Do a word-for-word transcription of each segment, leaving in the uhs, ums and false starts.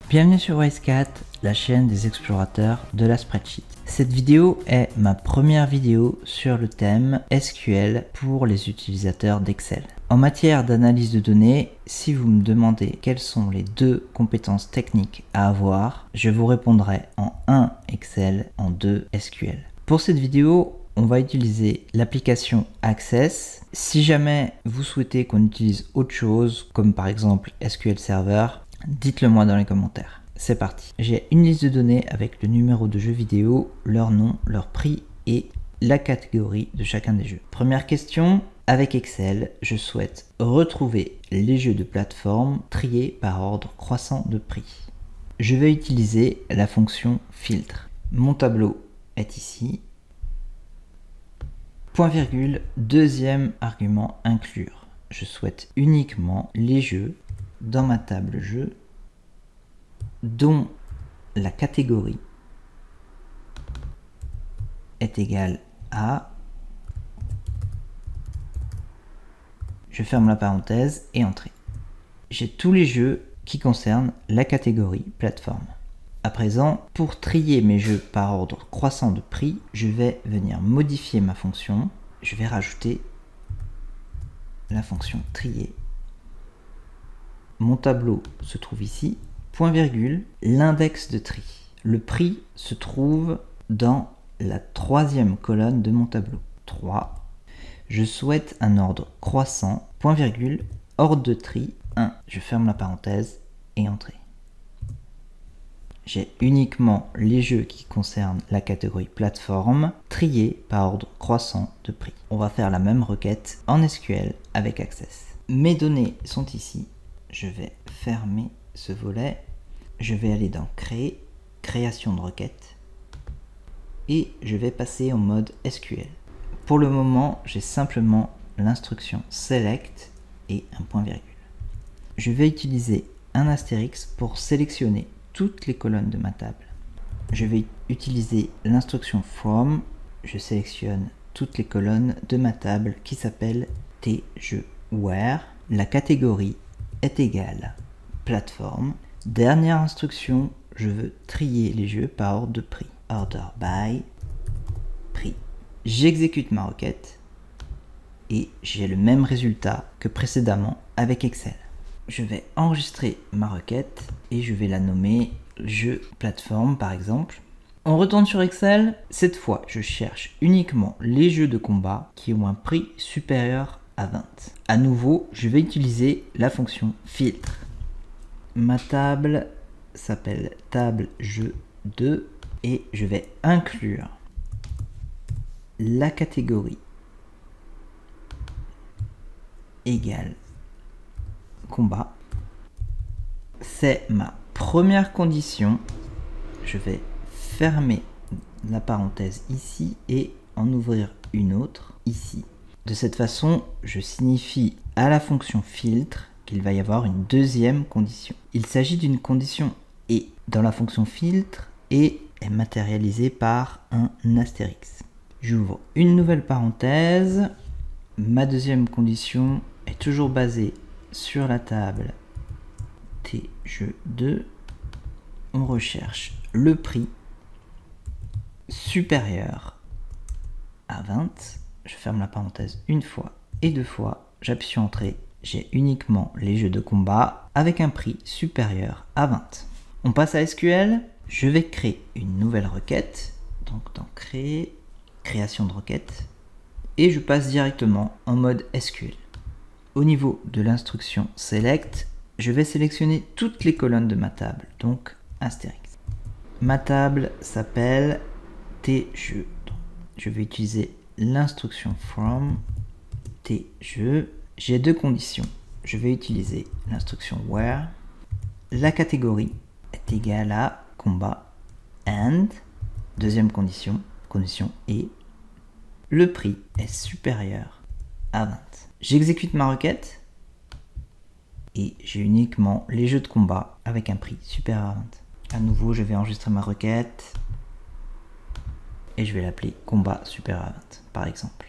Bienvenue sur WiseCat, la chaîne des explorateurs de la spreadsheet. Cette vidéo est ma première vidéo sur le thème S Q L pour les utilisateurs d'Excel. En matière d'analyse de données, si vous me demandez quelles sont les deux compétences techniques à avoir, je vous répondrai en un Excel, en deux S Q L. Pour cette vidéo, on va utiliser l'application Access. Si jamais vous souhaitez qu'on utilise autre chose, comme par exemple S Q L Server, dites-le moi dans les commentaires. C'est parti. J'ai une liste de données avec le numéro de jeu vidéo, leur nom, leur prix et la catégorie de chacun des jeux. Première question, avec Excel, je souhaite retrouver les jeux de plateforme triés par ordre croissant de prix. Je vais utiliser la fonction filtre. Mon tableau est ici. Point virgule, deuxième argument inclure. Je souhaite uniquement les jeux dans ma table jeu dont la catégorie est égale à, je ferme la parenthèse et entrée. J'ai tous les jeux qui concernent la catégorie plateforme. À présent, pour trier mes jeux par ordre croissant de prix, je vais venir modifier ma fonction. Je vais rajouter la fonction trier. Mon tableau se trouve ici, point virgule, l'index de tri. Le prix se trouve dans la troisième colonne de mon tableau. trois. Je souhaite un ordre croissant, point virgule, ordre de tri, un. Je ferme la parenthèse et entrée. J'ai uniquement les jeux qui concernent la catégorie plateforme triés par ordre croissant de prix. On va faire la même requête en S Q L avec Access. Mes données sont ici. Je vais fermer ce volet. Je vais aller dans Créer, Création de requête. Et je vais passer en mode S Q L. Pour le moment, j'ai simplement l'instruction Select et un point virgule. Je vais utiliser un astérix pour sélectionner toutes les colonnes de ma table. Je vais utiliser l'instruction From. Je sélectionne toutes les colonnes de ma table qui s'appelle tjeux where. La catégorie est égale plateforme. Dernière instruction, je veux trier les jeux par ordre de prix. Order by prix. J'exécute ma requête et j'ai le même résultat que précédemment avec Excel. Je vais enregistrer ma requête et je vais la nommer jeu plateforme par exemple. On retourne sur Excel. Cette fois, je cherche uniquement les jeux de combat qui ont un prix supérieur à vingt. À nouveau, je vais utiliser la fonction filtre. Ma table s'appelle table jeu deux et je vais inclure la catégorie égale combat. C'est ma première condition. Je vais fermer la parenthèse ici et en ouvrir une autre ici. De cette façon, je signifie à la fonction filtre qu'il va y avoir une deuxième condition. Il s'agit d'une condition et dans la fonction filtre et est matérialisée par un astérix. J'ouvre une nouvelle parenthèse. Ma deuxième condition est toujours basée sur la table tjeux deux. On recherche le prix supérieur à vingt. Je ferme la parenthèse une fois et deux fois. J'appuie sur Entrée. J'ai uniquement les jeux de combat avec un prix supérieur à vingt. On passe à S Q L. Je vais créer une nouvelle requête. Donc dans Créer, Création de requête. Et je passe directement en mode S Q L. Au niveau de l'instruction Select, je vais sélectionner toutes les colonnes de ma table. Donc astérix. Ma table s'appelle tjeux. Je vais utiliser l'instruction From tjeux. J'ai deux conditions. Je vais utiliser l'instruction Where. La catégorie est égale à combat and. Deuxième condition, condition et. Le prix est supérieur à vingt. J'exécute ma requête et j'ai uniquement les jeux de combat avec un prix supérieur à vingt. À nouveau, je vais enregistrer ma requête et je vais l'appeler combat supérieur à vingt par exemple.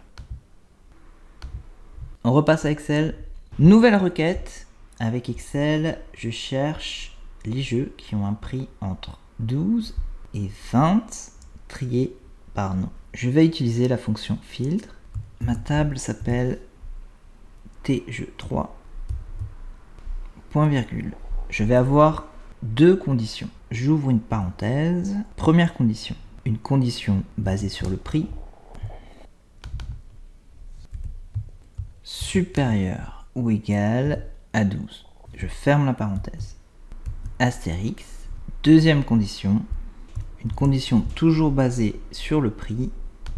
On repasse à Excel. Nouvelle requête. Avec Excel, je cherche les jeux qui ont un prix entre douze et vingt triés par nom. Je vais utiliser la fonction filtre. Ma table s'appelle T jeux trois, point virgule. Je vais avoir deux conditions. J'ouvre une parenthèse. Première condition, une condition basée sur le prix supérieur ou égal à douze. Je ferme la parenthèse. Astérix. Deuxième condition, une condition toujours basée sur le prix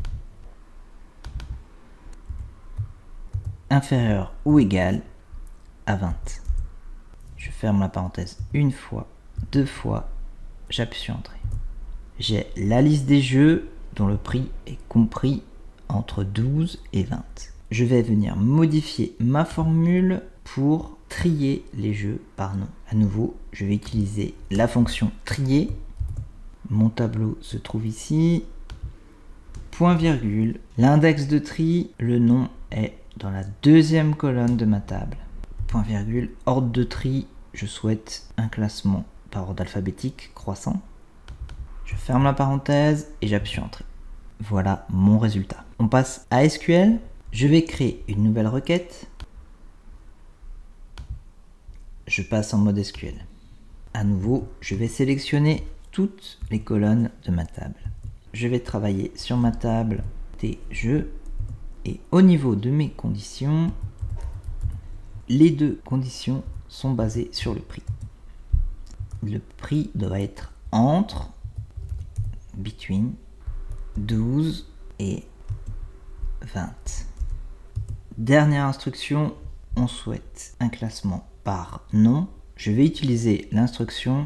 inférieur ou égal à vingt. Je ferme la parenthèse une fois, deux fois, j'appuie sur Entrée. J'ai la liste des jeux dont le prix est compris entre douze et vingt. Je vais venir modifier ma formule pour trier les jeux par nom. À nouveau, je vais utiliser la fonction trier. Mon tableau se trouve ici. Point virgule. L'index de tri, le nom est dans la deuxième colonne de ma table. Point virgule. Ordre de tri, je souhaite un classement par ordre alphabétique croissant. Je ferme la parenthèse et j'appuie sur Entrée. Voilà mon résultat. On passe à S Q L. Je vais créer une nouvelle requête. Je passe en mode S Q L. À nouveau, je vais sélectionner toutes les colonnes de ma table. Je vais travailler sur ma table T jeux et au niveau de mes conditions, les deux conditions sont basées sur le prix. Le prix doit être entre, between, douze et vingt. Dernière instruction, on souhaite un classement par nom. Je vais utiliser l'instruction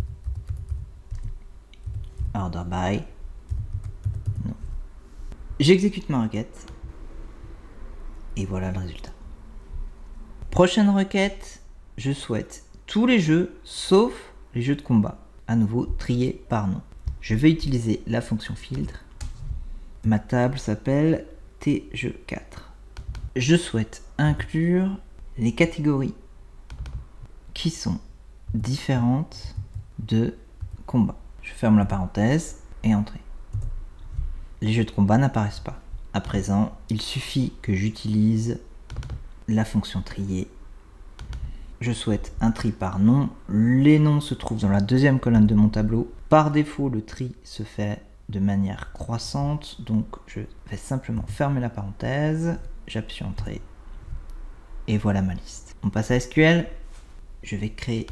order by nom. J'exécute ma requête et voilà le résultat. Prochaine requête, je souhaite tous les jeux sauf les jeux de combat. À nouveau, trier par nom. Je vais utiliser la fonction filtre. Ma table s'appelle T jeux quatre. Je souhaite inclure les catégories qui sont différentes de combat. Je ferme la parenthèse et Entrée. Les jeux de combat n'apparaissent pas. À présent, il suffit que j'utilise la fonction trier. Je souhaite un tri par nom. Les noms se trouvent dans la deuxième colonne de mon tableau. Par défaut, le tri se fait de manière croissante, donc je vais simplement fermer la parenthèse, j'appuie sur Entrée et voilà ma liste. On passe à S Q L. Je vais créer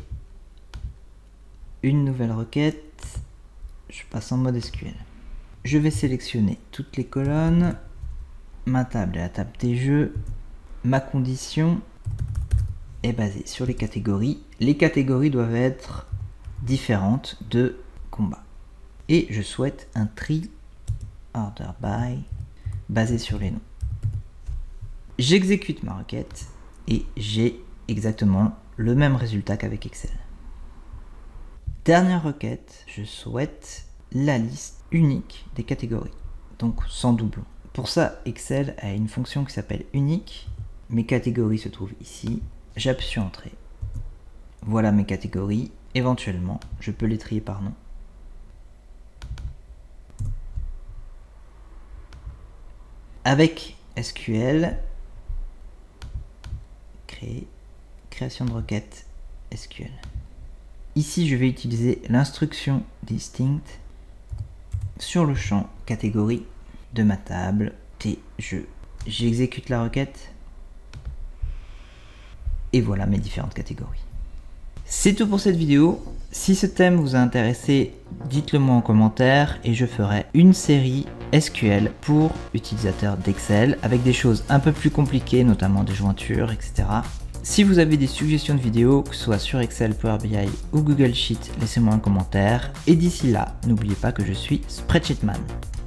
une nouvelle requête. Je passe en mode S Q L. Je vais sélectionner toutes les colonnes. Ma table est la table des jeux. Ma condition est basée sur les catégories. Les catégories doivent être différentes de combat. Et je souhaite un tri order by basé sur les noms. J'exécute ma requête et j'ai exactement le même résultat qu'avec Excel. Dernière requête, je souhaite la liste unique des catégories, donc sans doublon. Pour ça, Excel a une fonction qui s'appelle unique. Mes catégories se trouvent ici. J'appuie sur Entrée. Voilà mes catégories. Éventuellement, je peux les trier par nom. Avec S Q L, créer, création de requête S Q L. Ici, je vais utiliser l'instruction distinct sur le champ catégorie de ma table T jeux. J'exécute la requête et voilà mes différentes catégories. C'est tout pour cette vidéo. Si ce thème vous a intéressé, dites-le moi en commentaire et je ferai une série S Q L pour utilisateurs d'Excel avec des choses un peu plus compliquées, notamment des jointures, et cetera. Si vous avez des suggestions de vidéos, que ce soit sur Excel, Power B I ou Google Sheet, laissez-moi un commentaire. Et d'ici là, n'oubliez pas que je suis Spreadsheetman.